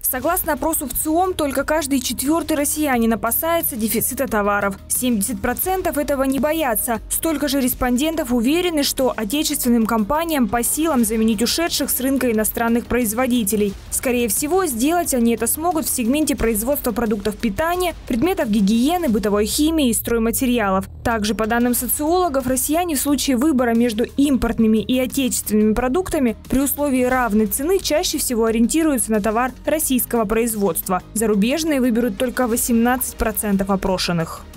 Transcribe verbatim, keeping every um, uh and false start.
Согласно опросу в ЦИОМ, только каждый четвертый россиянин опасается дефицита товаров. семьдесят процентов этого не боятся. Столько же респондентов уверены, что отечественным компаниям по силам заменить ушедших с рынка иностранных производителей. Скорее всего, сделать они это смогут в сегменте производства продуктов питания, предметов гигиены, бытовой химии и стройматериалов. Также, по данным социологов, россияне в случае выбора между импортными и отечественными продуктами при условии равной цены чаще всего ориентируются на товар российского производства. Зарубежные выберут только восемнадцать процентов опрошенных.